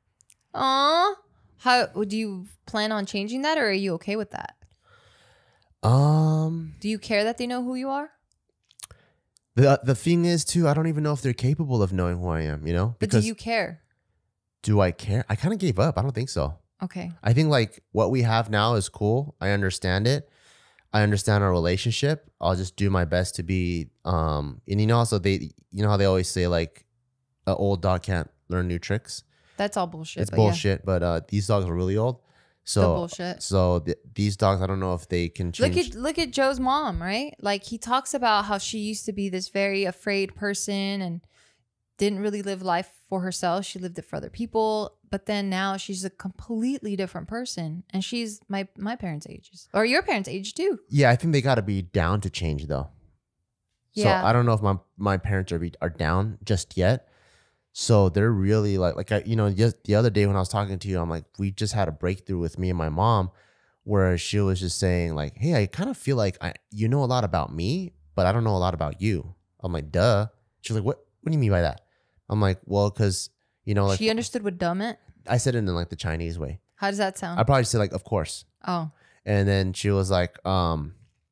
Aw. How do you plan on changing that, or are you okay with that? Um, Do you care that they know who you are? The the thing is too, I don't even know if they're capable of knowing who I am, you know? But do you care? Do I care? I kind of gave up. I don't think so. Okay. I think like what we have now is cool. I understand it. I understand our relationship. I'll just do my best to be um and you know also they you know how they always say like an old dog can't learn new tricks. That's all bullshit. It's but bullshit, yeah. but uh these dogs are really old. So the bullshit. So th- these dogs, I don't know if they can change. Look at look at Joe's mom, right? Like he talks about how she used to be this very afraid person and didn't really live life for herself. She lived it for other people. But then now she's a completely different person. And she's my my parents' ages. Or your parents' age too. Yeah, I think they gotta be down to change though. Yeah. So I don't know if my, my parents are be, are down just yet. So they're really like, like I, you know, just the other day when I was talking to you, I'm like, we just had a breakthrough with me and my mom, where she was just saying like, hey, I kind of feel like I, you know a lot about me, but I don't know a lot about you. I'm like, duh. She's like, what? What do you mean by that? I'm like, well, because you know, like she understood what dumb meant. I said it in like the Chinese way. How does that sound? I probably said like, of course. Oh. And then she was like, um,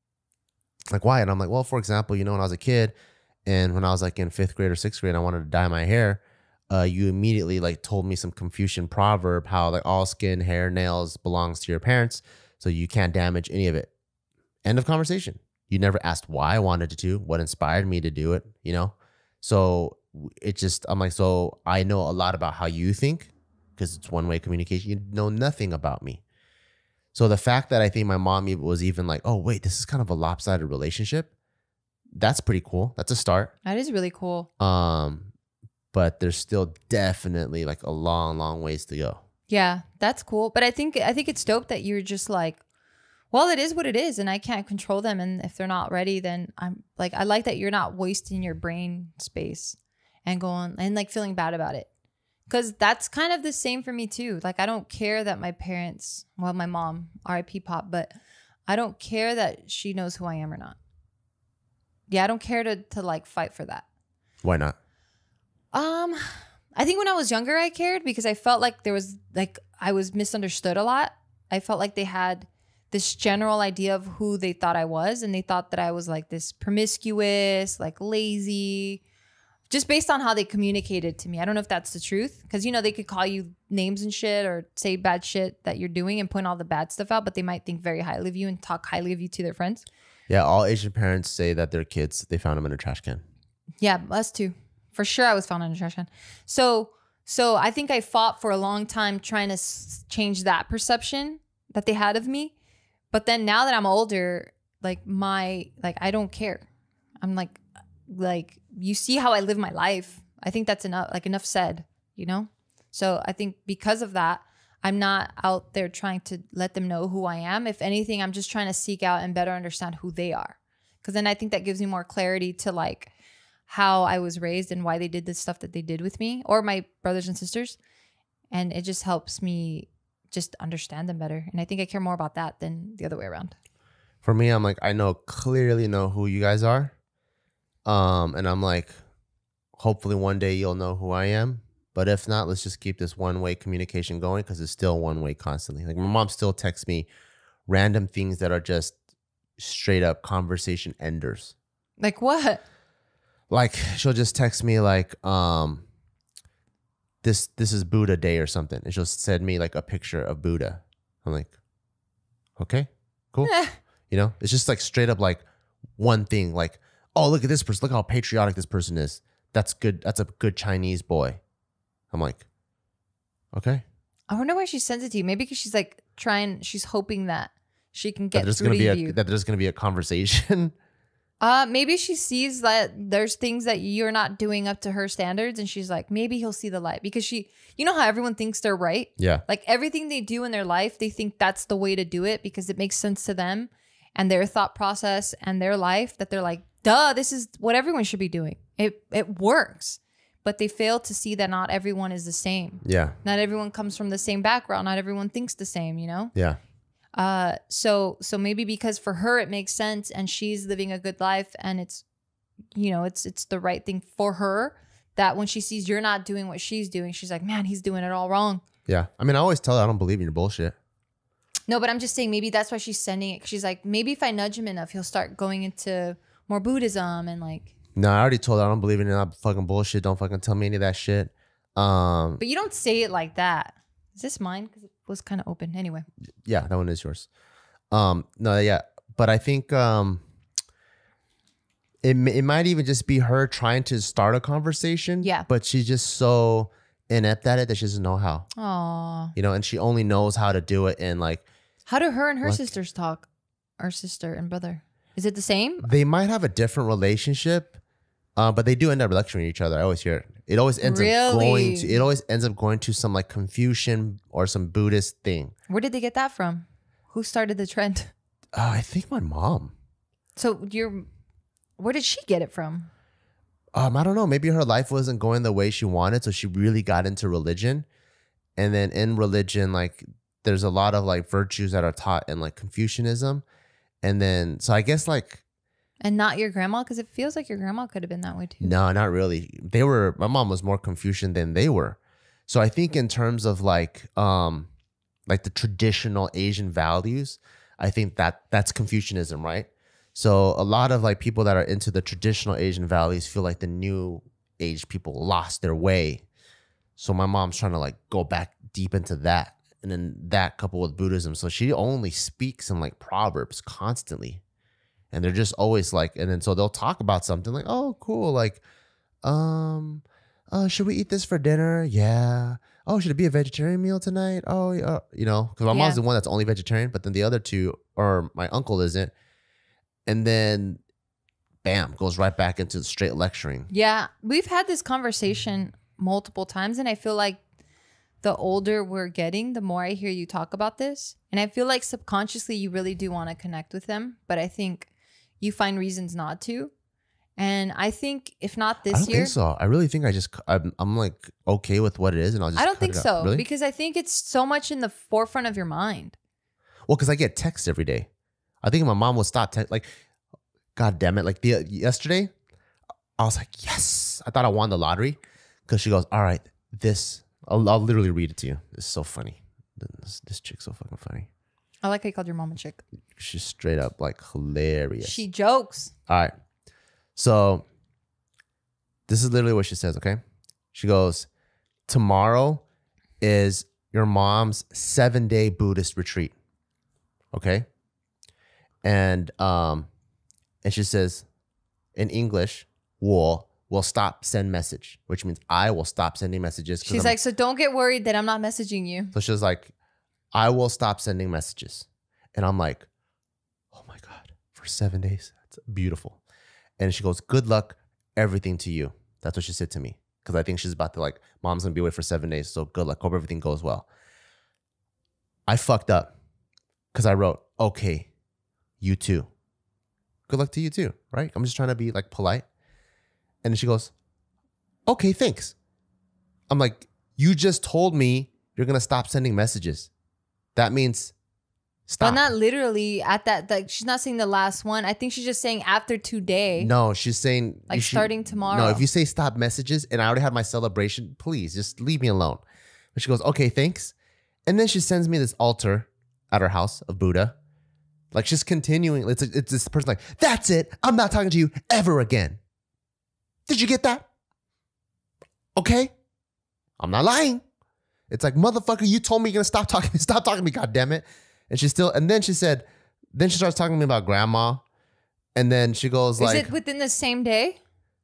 like why? And I'm like, well, for example, you know, when I was a kid, and when I was like in fifth grade or sixth grade, I wanted to dye my hair. Uh, you immediately like told me some Confucian proverb, how like all skin, hair, nails belongs to your parents, so you can't damage any of it. End of conversation. You never asked why I wanted to do, what inspired me to do it, you know? So it just, I'm like, so I know a lot about how you think because it's one-way communication. You know nothing about me. So the fact that I think my mom was even like, oh, wait, this is kind of a lopsided relationship. That's pretty cool. That's a start. That is really cool. Um, but there's still definitely like a long, long ways to go. Yeah, that's cool. But I think I think it's dope that you're just like, well, it is what it is, and I can't control them. And if they're not ready, then I'm like, I like that you're not wasting your brain space and going and like feeling bad about it. Because that's kind of the same for me too. Like, I don't care that my parents, well, my mom, R I P Pop, but I don't care that she knows who I am or not. Yeah, I don't care to to like fight for that. Why not? Um, I think when I was younger, I cared because I felt like there was like I was misunderstood a lot. I felt like they had this general idea of who they thought I was, and they thought that I was like this promiscuous, like lazy, just based on how they communicated to me. I don't know if that's the truth because, you know, they could call you names and shit or say bad shit that you're doing and point all the bad stuff out, but they might think very highly of you and talk highly of you to their friends. Yeah, all Asian parents say that their kids, they found them in a trash can. Yeah, us too. For sure, I was found in a trash can. So, so I think I fought for a long time trying to s- change that perception that they had of me. But then now that I'm older, like my, like I don't care. I'm like, like you see how I live my life. I think that's enough. Like enough said, you know. So I think because of that, I'm not out there trying to let them know who I am. If anything, I'm just trying to seek out and better understand who they are. Because then I think that gives me more clarity to like how I was raised and why they did the stuff that they did with me or my brothers and sisters. And it just helps me just understand them better. And I think I care more about that than the other way around. For me, I'm like, I know clearly know who you guys are. Um, and I'm like, hopefully one day you'll know who I am. But if not, let's just keep this one-way communication going because it's still one way constantly. Like my mom still texts me random things that are just straight up conversation enders. Like what? Like she'll just text me like, um, this this is Buddha Day or something. And she'll send me like a picture of Buddha. I'm like, okay, cool. You know, it's just like straight up like one thing. Like, oh, look at this person. Look how patriotic this person is. That's good. That's a good Chinese boy. I'm like, okay. I wonder why she sends it to you. Maybe because she's like trying, she's hoping that she can That get there's through gonna to be a you. that there's gonna be a conversation. Uh, maybe she sees that there's things that you're not doing up to her standards, and she's like, maybe he'll see the light because she, you know how everyone thinks they're right. Yeah. Like everything they do in their life, they think that's the way to do it because it makes sense to them and their thought process and their life. That they're like, duh, this is what everyone should be doing. It it works. But they fail to see that not everyone is the same. Yeah. Not everyone comes from the same background. Not everyone thinks the same, you know? Yeah. Uh, so so maybe because for her it makes sense and she's living a good life and it's, you know, it's it's the right thing for her, that when she sees you're not doing what she's doing, she's like, man, he's doing it all wrong. Yeah. I mean, I always tell her I don't believe in your bullshit. No, but I'm just saying maybe that's why she's sending it. She's like, maybe if I nudge him enough, he'll start going into more Buddhism and like, No, I already told her I don't believe in that fucking bullshit. Don't fucking tell me any of that shit. Um, But you don't say it like that. Is this mine? Because it was kind of open. Anyway. yeah, that one is yours. Um, no, yeah, but I think um, it it might even just be her trying to start a conversation. Yeah. But she's just so inept at it that she doesn't know how. Aw. You know, and she only knows how to do it in like. How do her and her What? sisters talk? Our sister and brother. Is it the same? They might have a different relationship, uh, but they do end up lecturing each other. I always hear it. It always ends up Really? going to. It always ends up going to some like Confucian or some Buddhist thing. Where did they get that from? Who started the trend? Uh, I think my mom. So you're, where did she get it from? Um, I don't know. Maybe her life wasn't going the way she wanted, so she really got into religion. And then in religion, like there's a lot of like virtues that are taught in like Confucianism. And then, so I guess like, And not your grandma? Because it feels like your grandma could have been that way too. no, not really. They were, my mom was more Confucian than they were. So I think in terms of like, um, like the traditional Asian values, I think that that's Confucianism, right? So a lot of like people that are into the traditional Asian values feel like the new age people lost their way. So my mom's trying to like go back deep into that. And then that coupled with Buddhism. So she only speaks in like proverbs constantly. And they're just always like, and then so they'll talk about something like, oh, cool. Like, um, uh, should we eat this for dinner? Yeah. Oh, should it be a vegetarian meal tonight? Oh, yeah. You know, because my Yeah. mom's the one that's only vegetarian, but then the other two, or my uncle isn't. And then, bam, goes right back into the straight lecturing. Yeah. We've had this conversation multiple times, and I feel like the older we're getting, the more I hear you talk about this. And I feel like subconsciously you really do want to connect with them, but I think you find reasons not to. And I think if not I this don't year, think so. I really think I just, I'm, I'm like okay with what it is, and I'll just. I don't cut think it out. so Really? because I think it's so much in the forefront of your mind. Well, because I get texts every day. I think my mom will stop text. Like, God damn it! Like the yesterday, I was like, yes. I thought I won the lottery because she goes, all right, this. I'll, I'll literally read it to you. It's so funny. This, this chick's so fucking funny. I like how you called your mom a chick. She's straight up like hilarious. She jokes. All right. So this is literally what she says, okay? She goes, tomorrow is your mom's seven-day Buddhist retreat. Okay? And um and she says in English, 我 will stop send message, which means I will stop sending messages. 'cause She's I'm- like, so don't get worried that I'm not messaging you. so she was like, I will stop sending messages. And I'm like, oh my God, for seven days. That's beautiful. And she goes, good luck, everything to you. That's what she said to me. Because I think she's about to like, mom's going to be away for seven days. So good luck. Hope everything goes well. I fucked up because I wrote, okay, you too. Good luck to you too, right? I'm just trying to be like polite. And then she goes, okay, thanks. I'm like, you just told me you're going to stop sending messages. That means stop. But not literally at that. Like she's not saying the last one. I think she's just saying after today. No, she's saying Like you should- starting tomorrow. No, if you say stop messages and I already had my celebration, please just leave me alone. But she goes, okay, thanks. And then she sends me this altar at her house of Buddha. Like she's continuing. It's, it's this person like, that's it. I'm not talking to you ever again. Did you get that? Okay. I'm not lying. It's like, motherfucker, you told me you're going to stop talking to me. Stop talking to me, goddammit. And she still, and then she said, then she starts talking to me about grandma. And then she goes Is like, it within the same day?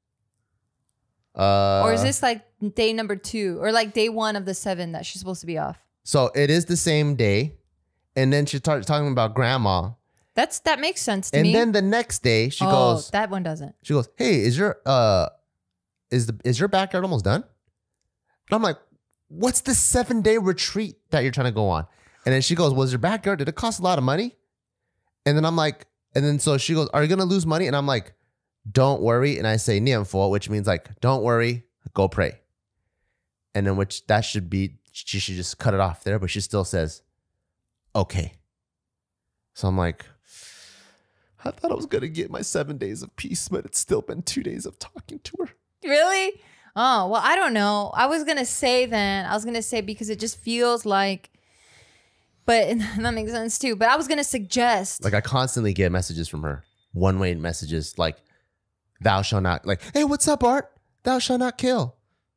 uh, Or is this like day number two? Or like day one of the seven that she's supposed to be off? so it is the same day. And then she starts talking about grandma. That's That makes sense to And me. then the next day she oh, goes, that one doesn't. she goes, hey, is your, uh, is the, is your backyard almost done? And I'm like, what's the seven day retreat that you're trying to go on? And then she goes, was your backyard, did it cost a lot of money? And then I'm like, and then so she goes, are you going to lose money? And I'm like, don't worry. And I say nianfo, which means like, don't worry, go pray. And then which that should be, she should just cut it off there. But she still says, okay. So I'm like, I thought I was going to get my seven days of peace, but it's still been two days of talking to her. Really? Oh, well, I don't know. I was going to say then, I was going to say because it just feels like, but and that makes sense too. But I was going to suggest. Like I constantly get messages from her, one-way messages, like thou shall not, like, hey, what's up, Art? Thou shall not kill.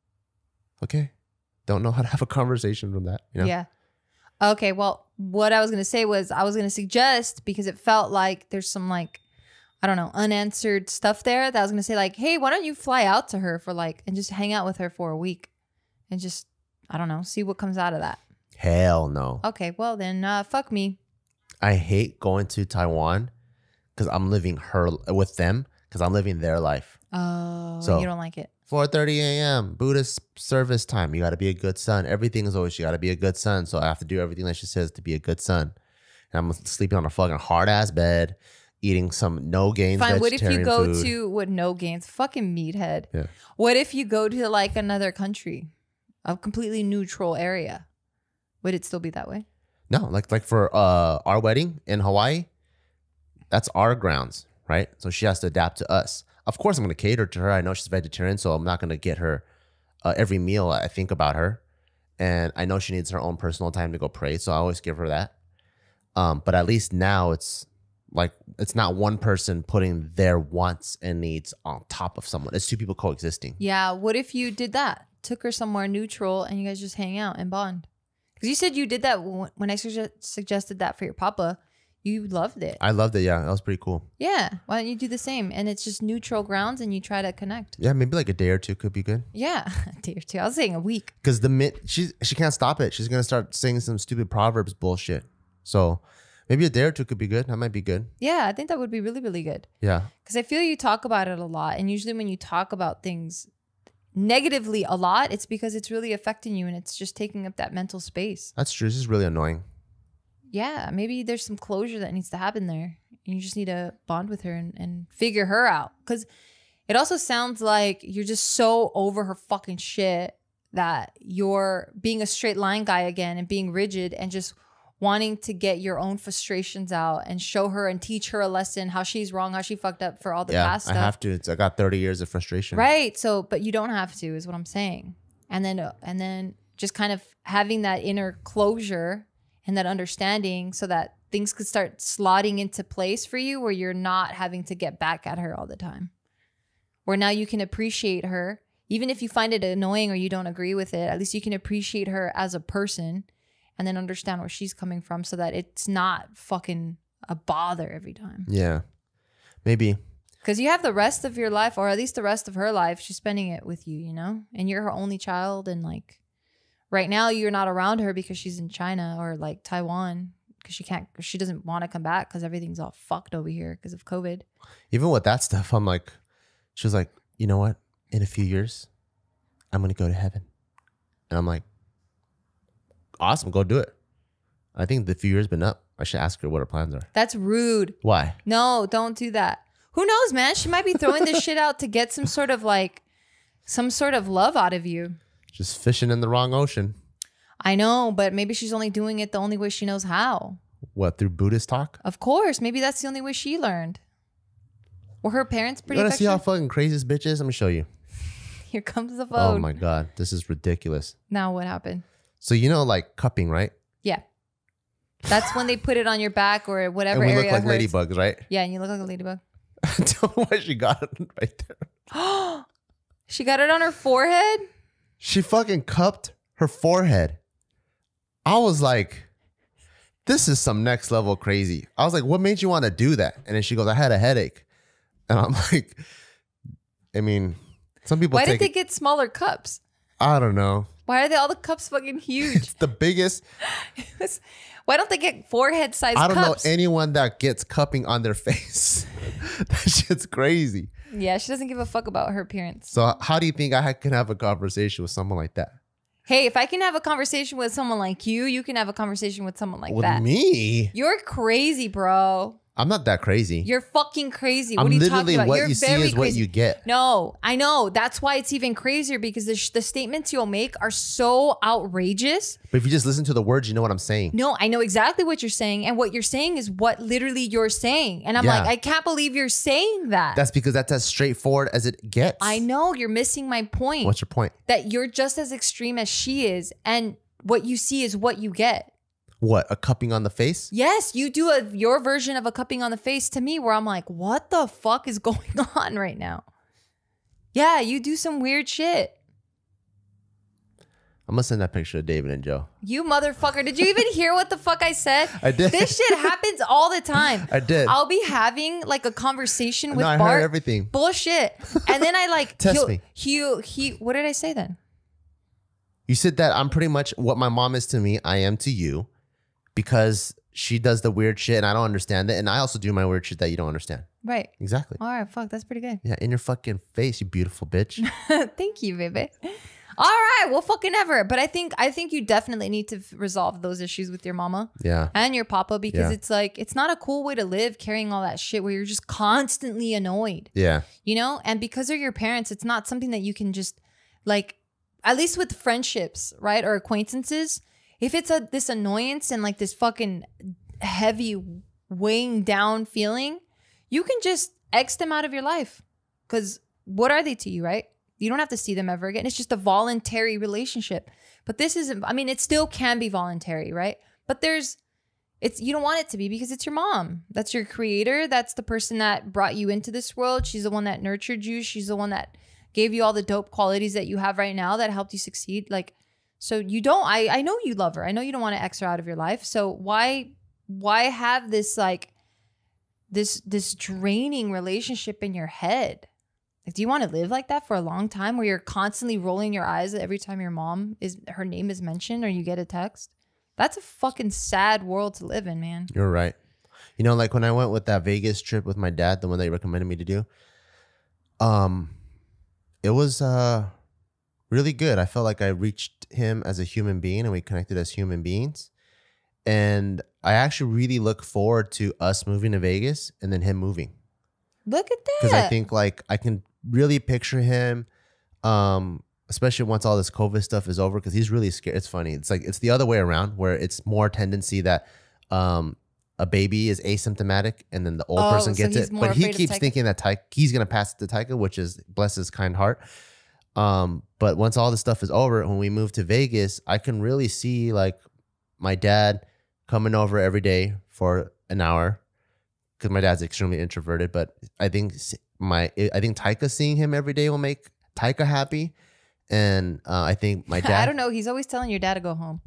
Okay. Don't know how to have a conversation from that. You know? Yeah. Okay. Well, what I was going to say was I was going to suggest, because it felt like there's some like, I don't know, unanswered stuff there, that I was going to say like, hey, why don't you fly out to her for like, and just hang out with her for a week and just, I don't know, see what comes out of that. Hell no. Okay. Well, then uh, fuck me. I hate going to Taiwan because I'm living her with them because I'm living their life. Oh, So- you don't like it. four thirty a.m. Buddhist service time. You got to be a good son. Everything is always, you got to be a good son. So I have to do everything that she says to be a good son. And I'm sleeping on a fucking hard ass bed, eating some no gains Fine. What if you vegetarian go food. to what no gains? Fucking meathead. Yeah. What if you go to like another country, a completely neutral area? Would it still be that way? No, like like for uh our wedding in Hawaii, that's our grounds, right? So she has to adapt to us. Of course, I'm going to cater to her. I know she's vegetarian, so I'm not going to get her uh, every meal. I think about her, and I know she needs her own personal time to go pray, so I always give her that. Um, but at least now it's like it's not one person putting their wants and needs on top of someone. It's two people coexisting. Yeah. What if you did that? Took her somewhere neutral and you guys just hang out and bond? Because you said you did that w- when I suge- suggested that for your papa. You loved it. I loved it. Yeah, that was pretty cool. Yeah. Why don't you do the same? And it's just neutral grounds and you try to connect. Yeah, maybe like a day or two could be good. Yeah. A day or two. I was saying a week. Because the minute she's she can't stop it, she's gonna start saying some stupid proverbs bullshit. So maybe a day or two could be good. That might be good. Yeah. I think that would be really, really good. Yeah. Because I feel you talk about it a lot. And usually when you talk about things negatively a lot, it's because it's really affecting you and it's just taking up that mental space. That's true. This is really annoying. Yeah, maybe there's some closure that needs to happen there. You just need to bond with her and, and figure her out. Because it also sounds like you're just so over her fucking shit that you're being a straight line guy again and being rigid and just wanting to get your own frustrations out and show her and teach her a lesson, how she's wrong, how she fucked up for all the yeah, past I stuff. have to. It's, I got thirty years of frustration. Right. So, but you don't have to, is what I'm saying. And then, uh, and then just kind of having that inner closure and that understanding so that things could start slotting into place for you where you're not having to get back at her all the time. Where now you can appreciate her, even if you find it annoying or you don't agree with it, at least you can appreciate her as a person and then understand where she's coming from so that it's not fucking a bother every time. Yeah. Maybe. Because you have the rest of your life, or at least the rest of her life, she's spending it with you, you know? And you're her only child. And like right now you're not around her because she's in China or like Taiwan because she can't, she doesn't want to come back because everything's all fucked over here because of COVID. Even with that stuff, I'm like, she was like, you know what? In a few years, I'm going to go to heaven. And I'm like, awesome, go do it. I think the few years been up. I should ask her what her plans are. That's rude. Why? No, don't do that. Who knows, man? She might be throwing this shit out to get some sort of like, some sort of love out of you. Just fishing in the wrong ocean. I know, but maybe she's only doing it the only way she knows how. What, through Buddhist talk? Of course. Maybe that's the only way she learned. Were her parents pretty You want to see how affectionate? fucking crazy this bitch is? Let me show you. Here comes the phone. Oh my God. This is ridiculous. Now what happened? So you know like cupping, right? Yeah. That's when they put it on your back or whatever And we area look like hurts. ladybugs, right? Yeah, and you look like a ladybug. Tell me why she got it right there. She got it on her forehead? She fucking cupped her forehead. I was like, this is some next level crazy. I was like, what made you want to do that? And then she goes, I had a headache. And I'm like, I mean, some people Why take did they it, get smaller cups? I don't know. Why are they all the cups fucking huge? It's the biggest. Why don't they get forehead sized I don't cups? know anyone that gets cupping on their face. That shit's crazy. Yeah, she doesn't give a fuck about her appearance. So how do you think I can have a conversation with someone like that? Hey, if I can have a conversation with someone like you, you can have a conversation with someone like With that. me? You're crazy, bro. I'm not that crazy. You're fucking crazy. I'm What are you literally talking about? what You're you see very is what crazy. you get. No, I know. That's why it's even crazier because the, sh- the statements you'll make are so outrageous. But if you just listen to the words, you know what I'm saying. No, I know exactly what you're saying. And what you're saying is what literally you're saying. And I'm Yeah. like, I can't believe you're saying that. That's because that's as straightforward as it gets. I know you're missing my point. What's your point? That you're just as extreme as she is. And what you see is what you get. What, a cupping on the face? Yes, you do a your version of a cupping on the face to me where I'm like, what the fuck is going on right now? Yeah, you do some weird shit. I'm gonna send that picture to David and Joe. You motherfucker. Did you even hear what the fuck I said? I did. This shit happens all the time. I did. I'll be having like a conversation with No, I Bart. heard everything. Bullshit. And then I like Test he'll- me. He, he, what did I say then? You said that I'm pretty much what my mom is to me, I am to you, because she does the weird shit and I don't understand it. And I also do my weird shit that you don't understand. Right. Exactly. All right. Fuck. That's pretty good. Yeah, in your fucking face, you beautiful bitch. Thank you, baby. All right. Well, fucking ever. But I think, I think you definitely need to f- resolve those issues with your mama Yeah. and your papa, because Yeah. it's like, it's not a cool way to live carrying all that shit where you're just constantly annoyed, Yeah. you know? And because of your parents, it's not something that you can just like, at least with friendships, right? Or acquaintances, if it's a this annoyance and like this fucking heavy weighing down feeling, you can just X them out of your life. Because what are they to you, right? You don't have to see them ever again. It's just a voluntary relationship. But this isn't, I mean, it still can be voluntary, right? But there's, it's, you don't want it to be because it's your mom. That's your creator. That's the person that brought you into this world. She's the one that nurtured you. She's the one that gave you all the dope qualities that you have right now that helped you succeed. Like, so you don't, I, I know you love her. I know you don't want to X her out of your life. So why, why have this like, this, this draining relationship in your head? Like, do you want to live like that for a long time where you're constantly rolling your eyes every time your mom is, her name is mentioned or you get a text? That's a fucking sad world to live in, man. You're right. You know, like when I went with that Vegas trip with my dad, the one that he recommended me to do, um, it was uh really good. I felt like I reached him as a human being and we connected as human beings. And I actually really look forward to us moving to Vegas and then him moving. Look at that. Because I think like I can really picture him, um, especially once all this COVID stuff is over, because he's really scared. It's funny. It's like it's the other way around where it's more tendency that um a baby is asymptomatic and then the old Oh, person so gets he's it. more But he afraid of keeps Tyka. thinking that Ty- he's gonna pass it to Tyka, which is bless his kind heart. Um, but once all this stuff is over, when we move to Vegas, I can really see like my dad coming over every day for an hour. Because my dad's extremely introverted, but I think s- my I think Tyka seeing him every day will make Tyka happy, and uh, I think my dad. I don't know. He's always telling your dad to go home.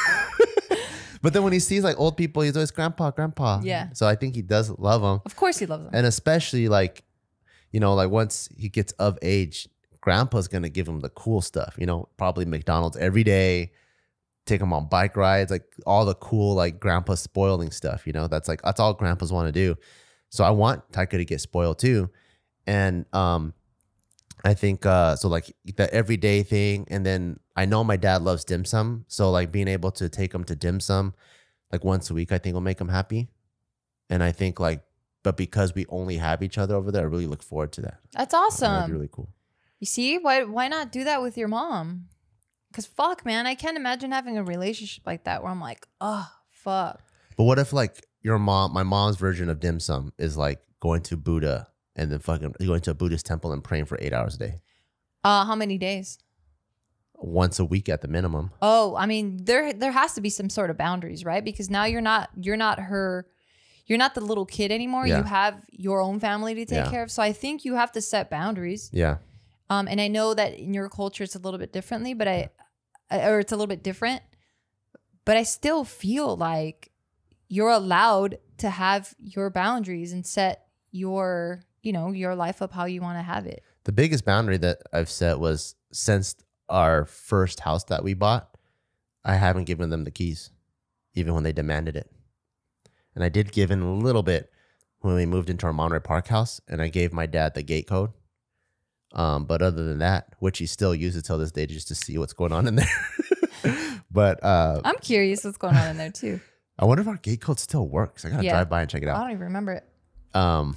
But then when he sees like old people, he's always grandpa, grandpa. Yeah. So I think he does love them, Of course he loves them. and especially like, you know, like once he gets of age, grandpa's gonna give him the cool stuff. You know, probably McDonald's every day. Take him on bike rides, like all the cool, like grandpa spoiling stuff, you know, that's like, that's all grandpas want to do. So I want Tyka to get spoiled too. And um, I think, uh, so like the everyday thing. And then I know my dad loves dim sum. So like being able to take him to dim sum like once a week, I think will make him happy. And I think like, but because we only have each other over there, I really look forward to that. That's That'd awesome. be really cool. You see, why why not do that with your mom? Because fuck, man, I can't imagine having a relationship like that where I'm like, oh, fuck. But what if like your mom, my mom's version of dim sum is like going to Buddha and then fucking going to a Buddhist temple and praying for eight hours a day, Uh, how many days? once a week at the minimum. Oh, I mean, there there has to be some sort of boundaries, right? Because now you're not you're not her, you're not the little kid anymore. Yeah. You have your own family to take Yeah. care of. So I think you have to set boundaries. Yeah. Um, and I know that in your culture it's a little bit differently, but I, I- or it's a little bit different. But I still feel like you're allowed to have your boundaries and set your, you know, your life up how you want to have it. The biggest boundary that I've set was since our first house that we bought, I haven't given them the keys, even when they demanded it. And I did give in a little bit when we moved into our Monterey Park house, and I gave my dad the gate code. Um, but other than that, which he still uses till this day just to see what's going on in there. But uh, I'm curious what's going on in there too. I wonder if our gate code still works. I gotta Yeah. drive by and check it I out. don't even remember it. Um,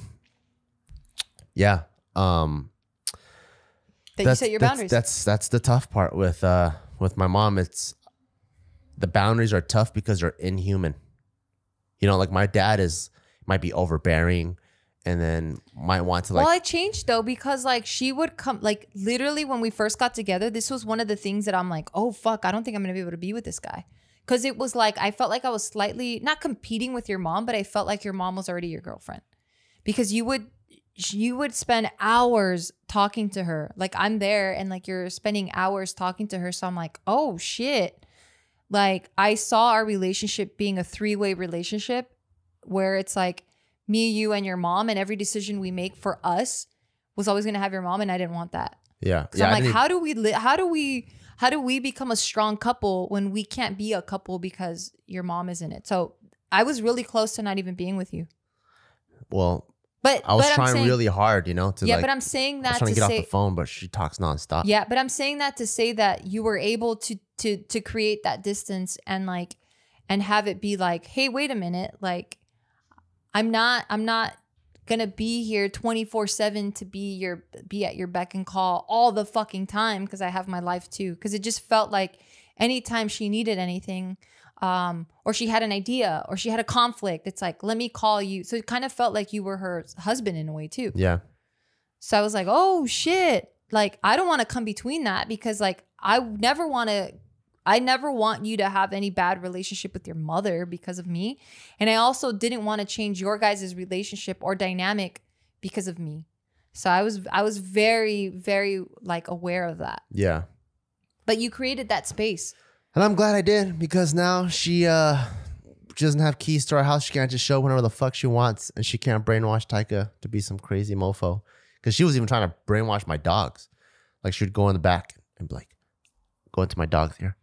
yeah. Um, That you that's, set your that's- boundaries. That's that's the tough part with uh with my mom. It's the boundaries are tough because they're inhuman. You know, like my dad is might be overbearing, and then might want to like. Well, I changed though because like she would come like literally when we first got together, this was one of the things that I'm like, oh fuck, I don't think I'm gonna be able to be with this guy. Cause it was like I felt like I was slightly not competing with your mom, but I felt like your mom was already your girlfriend. Because you would sh- you would spend hours talking to her. Like I'm there and like you're spending hours talking to her. So I'm like, oh shit. Like I saw our relationship being a three-way relationship where it's like me, you, and your mom, and every decision we make for us was always going to have your mom, and I didn't want that. Yeah. So yeah, I'm I like, didn't- how do we li- how do we how do we become a strong couple when we can't be a couple because your mom is in it? So I was really close to not even being with you. well, But I was but I'm trying saying, really hard, you know, to yeah, like, but I'm saying I was that trying to to get say off the phone, but she talks nonstop. yeah, but I'm saying that to say that you were able to to to create that distance and like and have it be like, hey, wait a minute, like I'm not I'm not gonna be here twenty-four seven to be your be at your beck and call all the fucking time because I have my life too. Because it just felt like anytime she needed anything, um, or she had an idea or she had a conflict, it's like, let me call you. So it kind of felt like you were her husband in a way too. Yeah. So I was like, oh shit. Like, I don't want to come between that because like, I never want to, I never want you to have any bad relationship with your mother because of me. And I also didn't want to change your guys' relationship or dynamic because of me. So I was, I was very, very like aware of that. Yeah. But you created that space. And I'm glad I did because now she uh she doesn't have keys to our house. She can't just show whenever the fuck she wants, and she can't brainwash Taika to be some crazy mofo. Because she was even trying to brainwash my dogs. Like she'd go in the back and be like, go into my dog's ear.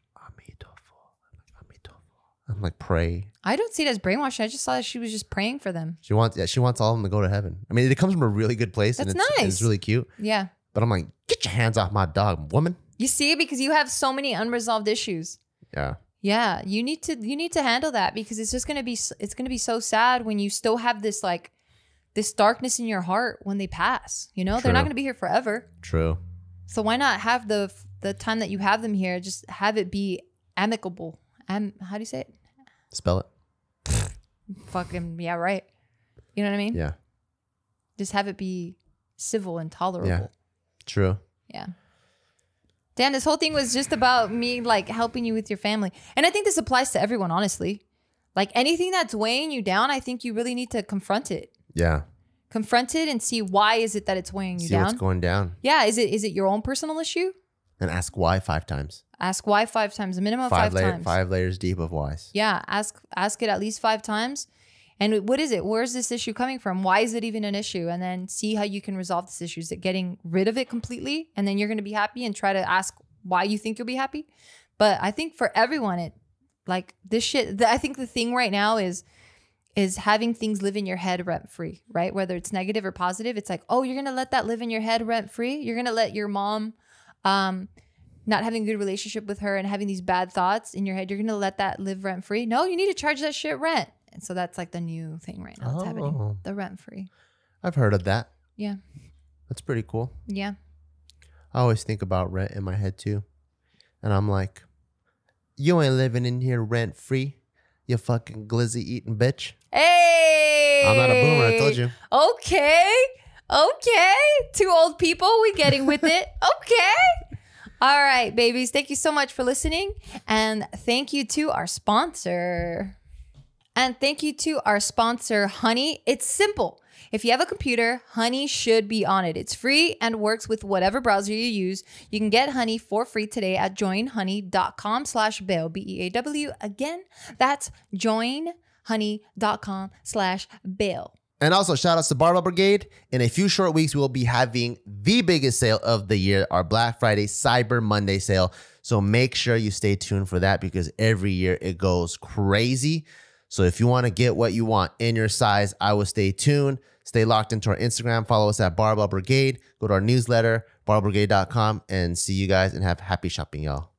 I'm like, pray. I don't see it as brainwashing. I just saw that she was just praying for them. She wants, yeah, she wants all of them to go to heaven. I mean, it comes from a really good place. That's and it's, nice. It's really cute. Yeah. But I'm like, get your hands off my dog, woman. You see, because you have so many unresolved issues. Yeah. Yeah, you need to you need to handle that because it's just gonna be it's gonna be so sad when you still have this like this darkness in your heart when they pass. You know, True. they're not gonna be here forever. True. So why not have the the time that you have them here? Just have it be amicable. Am how do you say it? Spell it. Fucking yeah, right. You know what I mean? Yeah. Just have it be civil and tolerable. Yeah. True. Yeah. Dan, this whole thing was just about me like helping you with your family. And I think this applies to everyone, honestly. Like anything that's weighing you down, I think you really need to confront it. Yeah. Confront it and see why is it that it's weighing you See down. what's going down. Yeah, is it is it your own personal issue? And ask why five times. Ask why five times, a minimum of Five, five layer, times. five layers deep of whys. Yeah, ask ask it at least five times. And what is it? Where's this issue coming from? Why is it even an issue? And then see how you can resolve this issue. Is it getting rid of it completely? And then you're going to be happy and try to ask why you think you'll be happy. But I think for everyone, it like this shit, the, I think the thing right now is is having things live in your head rent free, right? Whether it's negative or positive, it's like, oh, you're going to let that live in your head rent free. You're going to let your mom, um, not having a good relationship with her and having these bad thoughts in your head, you're going to let that live rent free. No, you need to charge that shit rent. And so that's like the new thing right now that's Oh. happening. The rent free. I've heard of that. Yeah. That's pretty cool. Yeah. I always think about rent in my head too. And I'm like, you ain't living in here rent free, you fucking glizzy eating bitch. Hey. I'm not a boomer, I told you. Okay. Okay. Two old people, we getting with it. Okay. All right, babies. Thank you so much for listening. And thank you to our sponsor. And thank you to our sponsor, Honey. It's simple. If you have a computer, Honey should be on it. It's free and works with whatever browser you use. You can get Honey for free today at joinhoney.com slash bail, B E A W. Again, that's joinhoney.com slash bail. And also, shout outs to Barbell Brigade. In a few short weeks, we will be having the biggest sale of the year, our Black Friday Cyber Monday sale. So make sure you stay tuned for that because every year it goes crazy. So if you want to get what you want in your size, I will stay tuned. Stay locked into our Instagram. Follow us at Barbell Brigade. Go to our newsletter, barbell brigade dot com, and see you guys and have happy shopping, y'all.